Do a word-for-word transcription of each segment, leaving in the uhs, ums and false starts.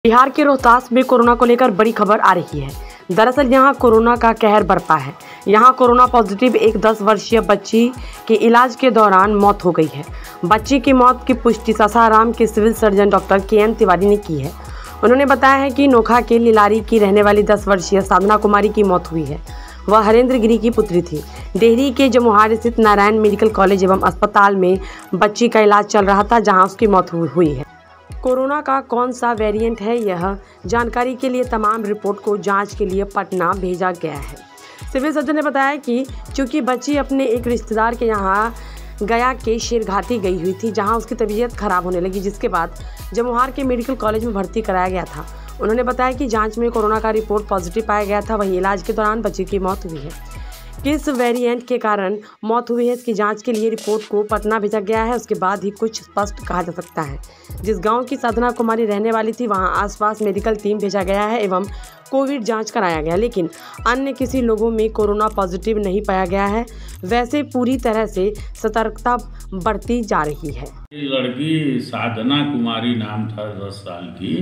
बिहार के रोहतास में कोरोना को लेकर बड़ी खबर आ रही है। दरअसल यहां कोरोना का कहर बरपा है। यहां कोरोना पॉजिटिव एक दस वर्षीय बच्ची के इलाज के दौरान मौत हो गई है। बच्ची की मौत की पुष्टि सासाराम के सिविल सर्जन डॉक्टर के एन तिवारी ने की है। उन्होंने बताया है कि नोखा के लिलारी की रहने वाली दस वर्षीय साधना कुमारी की मौत हुई है। वह हरेंद्र गिरी की पुत्री थी। डेहरी के जमुहार स्थित नारायण मेडिकल कॉलेज एवं अस्पताल में बच्ची का इलाज चल रहा था, जहाँ उसकी मौत हुई है। कोरोना का कौन सा वेरिएंट है, यह जानकारी के लिए तमाम रिपोर्ट को जांच के लिए पटना भेजा गया है। सिविल सर्जन ने बताया कि चूंकि बच्ची अपने एक रिश्तेदार के यहाँ गया के शेरघाटी गई हुई थी, जहां उसकी तबीयत खराब होने लगी, जिसके बाद जमुहार के मेडिकल कॉलेज में भर्ती कराया गया था। उन्होंने बताया कि जांच में कोरोना का रिपोर्ट पॉजिटिव पाया गया था। वहीं इलाज के दौरान बच्ची की मौत हुई है। किस वेरिएंट के कारण मौत हुई है, इसकी जांच के लिए रिपोर्ट को पटना भेजा गया है। उसके बाद ही कुछ स्पष्ट कहा जा सकता है। जिस गांव की साधना कुमारी रहने वाली थी, वहां आसपास मेडिकल टीम भेजा गया है एवं कोविड जांच कराया गया, लेकिन अन्य किसी लोगों में कोरोना पॉजिटिव नहीं पाया गया है। वैसे पूरी तरह से सतर्कता बरती जा रही है। लड़की साधना कुमारी नाम था, दस साल की।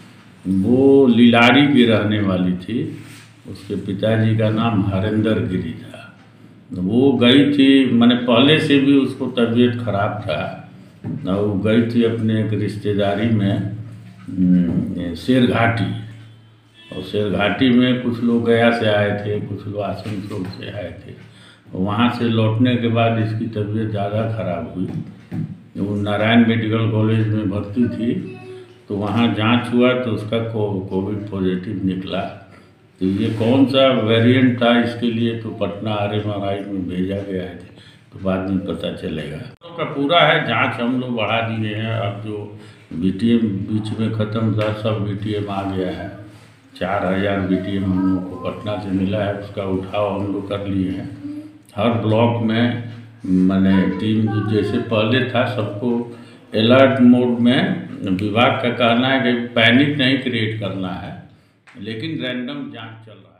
वो लिलारी की रहने वाली थी। उसके पिताजी का नाम हरेंद्र गिरी था। वो गई थी, मैंने पहले से भी उसको तबीयत खराब था। वो गई थी अपने एक रिश्तेदारी में शेरघाटी, और शेरघाटी में कुछ लोग गया से आए थे, कुछ लोग आसनसोल से आए थे। वहाँ से लौटने के बाद इसकी तबीयत ज़्यादा खराब हुई। वो नारायण मेडिकल कॉलेज में भर्ती थी, तो वहाँ जांच हुआ तो उसका को, कोविड पॉजिटिव निकला। तो ये कौन सा वेरिएंट था, इसके लिए तो Patna R M R I में भेजा गया है, तो बाद में पता चलेगा। तो का पूरा है, जांच हम लोग बढ़ा दिए हैं। अब जो बी टी एम बीच में ख़त्म था, सब बी टी एम आ गया है। चार हज़ार बी टी एम हम लोग को पटना से मिला है, उसका उठाव हम लोग कर लिए हैं। हर ब्लॉक में मैंने टीम जैसे पहले था, सबको अलर्ट मोड में। विभाग का कहना है कि पैनिक नहीं क्रिएट करना है, लेकिन रैंडम जांच चल रहा है।